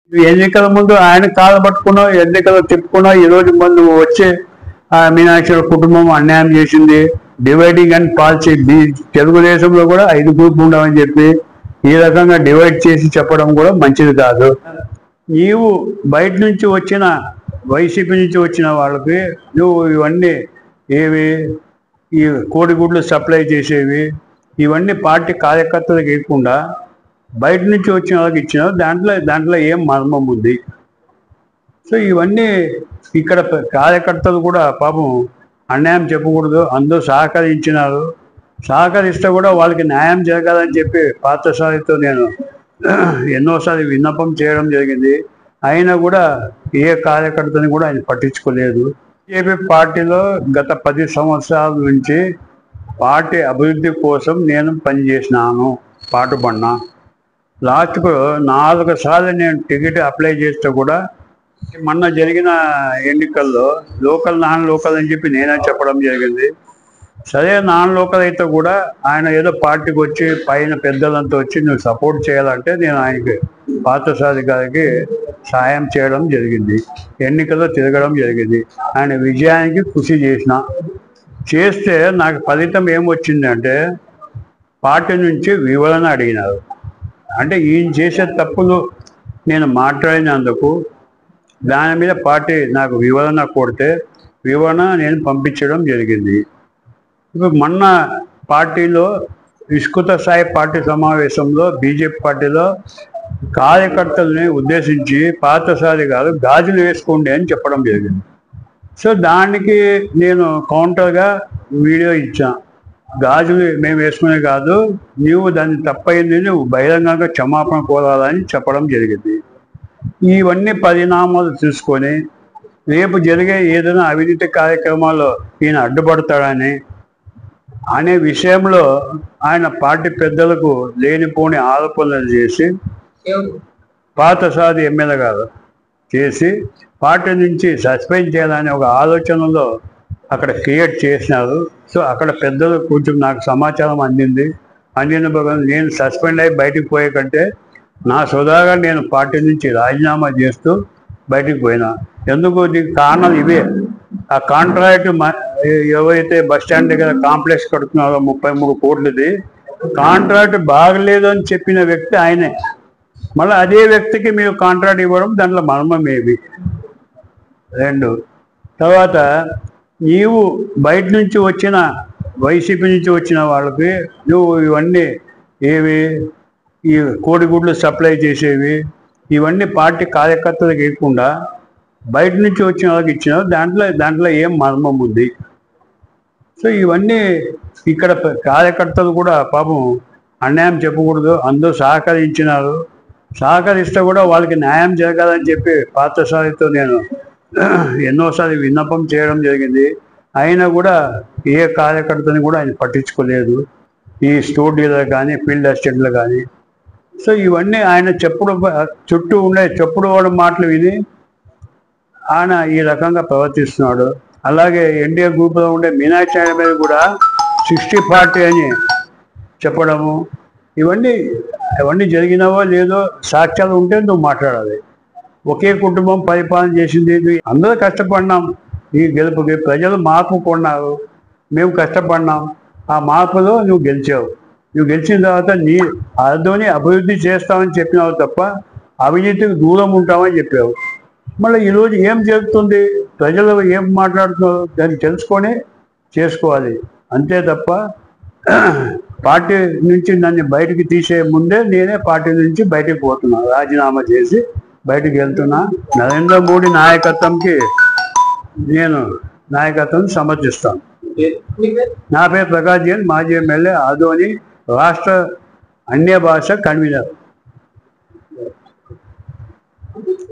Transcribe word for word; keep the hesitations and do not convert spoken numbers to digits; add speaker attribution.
Speaker 1: ఎన్నికల ముందు ఆయన కాలు పట్టుకున్నావు, ఎన్నికలు తిప్పుకున్నావు. ఈ రోజు ముందు వచ్చే ఆ మీనాక్షి కుటుంబం అన్యాయం చేసింది, డివైడింగ్ అండ్ పాలసీ. తెలుగుదేశంలో కూడా ఐదు గ్రూపులు ఉండవని చెప్పి ఈ రకంగా డివైడ్ చేసి చెప్పడం కూడా మంచిది కాదు. నీవు బయట నుంచి వచ్చిన వైసీపీ నుంచి వచ్చిన వాళ్ళకి నువ్వు ఇవన్నీ ఏవి ఈ కోడిగుడ్లు సప్లై చేసేవి ఇవన్నీ పార్టీ కార్యకర్తలకు ఇవ్వకుండా బయట నుంచి వచ్చిన వాళ్ళకి ఇచ్చినావు. దాంట్లో దాంట్లో ఏం మర్మం ఉంది? సో ఇవన్నీ ఇక్కడ కార్యకర్తలు కూడా పాపం అన్యాయం చెప్పకూడదు, అందరూ సహకరించినారు. సహకరిస్తే కూడా వాళ్ళకి న్యాయం జరగాలని చెప్పి పార్థసారథితో నేను ఎన్నోసార్లు విన్నపం చేయడం జరిగింది. అయినా కూడా ఏ కార్యకర్తని కూడా ఆయన పట్టించుకోలేదు. బీజేపీ పార్టీలో గత పది సంవత్సరాల నుంచి పార్టీ అభివృద్ధి కోసం నేను పనిచేసినాను, పాటుపడినా. లాస్ట్కు నాలుగు సార్లు నేను టికెట్ అప్లై చేస్తే కూడా మొన్న జరిగిన ఎన్నికల్లో లోకల్ నాన్ లోకల్ అని చెప్పి నేనే చెప్పడం జరిగింది. సరే నాన్ లోకల్ అయితే కూడా ఆయన ఏదో పార్టీకి వచ్చి పైన పెద్దలంతా వచ్చి నువ్వు సపోర్ట్ చేయాలంటే నేను ఆయనకి పార్థసారథి గారికి సాయం చేయడం జరిగింది, ఎన్నికల్లో తిరగడం జరిగింది. ఆయన విజయానికి కృషి చేసిన చేస్తే నాకు ఫలితం ఏమొచ్చిందంటే పార్టీ నుంచి వివరణ అడిగినారు. అంటే ఈయన చేసే తప్పులు నేను మాట్లాడినందుకు దాని మీద పార్టీ నాకు వివరణ కొడితే వివరణ నేను పంపించడం జరిగింది. ఇప్పుడు మొన్న పార్టీలో విస్తృత స్థాయి పార్టీ సమావేశంలో బీజేపీ పార్టీలో కార్యకర్తల్ని ఉద్దేశించి పార్థసారథి గారు గాజులు వేసుకోండి అని చెప్పడం జరిగింది. సో దానికి నేను కౌంటర్గా వీడియో ఇచ్చా. గాజులు మేము వేసుకునే కాదు, నీవు దాన్ని తప్పైంది నువ్వు బహిరంగంగా క్షమాపణ కోరాలని చెప్పడం జరిగింది. ఇవన్నీ పరిణామాలు చూసుకొని రేపు జరిగే ఏదైనా అవినీతి కార్యక్రమాల్లో ఈయన అడ్డుపడతాడని అనే విషయంలో ఆయన పార్టీ పెద్దలకు లేనిపోని ఆరోపణలు చేసి పార్థసారథి ఎమ్మెల్యే గారు చేసి పార్టీ నుంచి సస్పెండ్ చేయాలని ఒక ఆలోచనలో అక్కడ క్రియేట్ చేసినారు. సో అక్కడ పెద్దలు కొంచెం నాకు సమాచారం అందింది. అందిన భాగంగా నేను సస్పెండ్ అయ్యి బయటకు పోయే కంటే నా సోదాగా నేను పార్టీ నుంచి రాజీనామా చేస్తూ బయటికి పోయినా. ఎందుకు దీనికి కారణాలు ఇవే. ఆ కాంట్రాక్ట్ ఎవరైతే బస్ స్టాండ్ దగ్గర కాంప్లెక్స్ కడుతున్నారో ముప్పై మూడు కోట్లది కాంట్రాక్ట్ బాగలేదు అని చెప్పిన వ్యక్తి ఆయనే. మళ్ళీ అదే వ్యక్తికి మీరు కాంట్రాక్ట్ ఇవ్వడం దాంట్లో మర్మం ఏవి? రెండు తర్వాత నీవు బయట నుంచి వచ్చిన వైసీపీ నుంచి వచ్చిన వాళ్ళకి నువ్వు ఇవన్నీ ఏవి ఈ కోడిగుడ్లు సప్లై చేసేవి ఇవన్నీ పార్టీ కార్యకర్తలకు ఇవ్వకుండా బయట నుంచి వచ్చిన వాళ్ళకి ఇచ్చినావు. దాంట్లో దాంట్లో ఏం మర్మం ఉంది? సో ఇవన్నీ ఇక్కడ కార్యకర్తలు కూడా పాపం అన్యాయం చెప్పకూడదు, అందరూ సహకరించినారు. సహకరిస్తే కూడా వాళ్ళకి న్యాయం జరగాలని చెప్పి పార్థసారథితో నేను ఎన్నోసార్లు విన్నపం చేయడం జరిగింది. అయినా కూడా ఏ కార్యకర్తని కూడా ఆయన పట్టించుకోలేదు, ఈ స్టోర్ డీలర్ కానీ ఫీల్డ్ అసిస్టెంట్లు కానీ. సో ఇవన్నీ ఆయన చెప్పుడు చుట్టూ ఉండే చెప్పుడు మాటలు విని ఆయన ఈ రకంగా ప్రవర్తిస్తున్నాడు. అలాగే ఎన్డీఏ గ్రూప్లో ఉండే మీనాక్షి మీద కూడా సిక్స్టీ పార్టీ అని చెప్పడము ఇవన్నీ ఇవన్నీ జరిగినావో లేదో సాక్ష్యాలు ఉంటే నువ్వు మాట్లాడాలి. ఒకే కుటుంబం పరిపాలన చేసింది, అందరూ కష్టపడినాం. ఈ గెలుపుకి ప్రజలు మార్పు కొన్నారు, మేము కష్టపడినాం. ఆ మార్పులో నువ్వు గెలిచావు. నువ్వు గెలిచిన తర్వాత నీ అర్థోని అభివృద్ధి చేస్తామని చెప్పినావు తప్ప అవినీతికి దూరం ఉంటామని చెప్పావు. మళ్ళీ ఈరోజు ఏం జరుగుతుంది, ప్రజలు ఏం మాట్లాడుతున్నారు దాన్ని తెలుసుకొని చేసుకోవాలి అంతే తప్ప పార్టీ నుంచి నన్ను బయటికి తీసే ముందే నేనే పార్టీ నుంచి బయటికి పోతున్నా, రాజీనామా చేసి బయటికి వెళ్తున్నా. నరేంద్ర మోడీ నాయకత్వంకి నేను నాయకత్వం సమర్థిస్తాను. నా పేరు ప్రకాష్ జైన్, మాజీ ఎమ్మెల్యే, ఆదోని రాష్ట్ర అన్య భాష కన్వీనర్.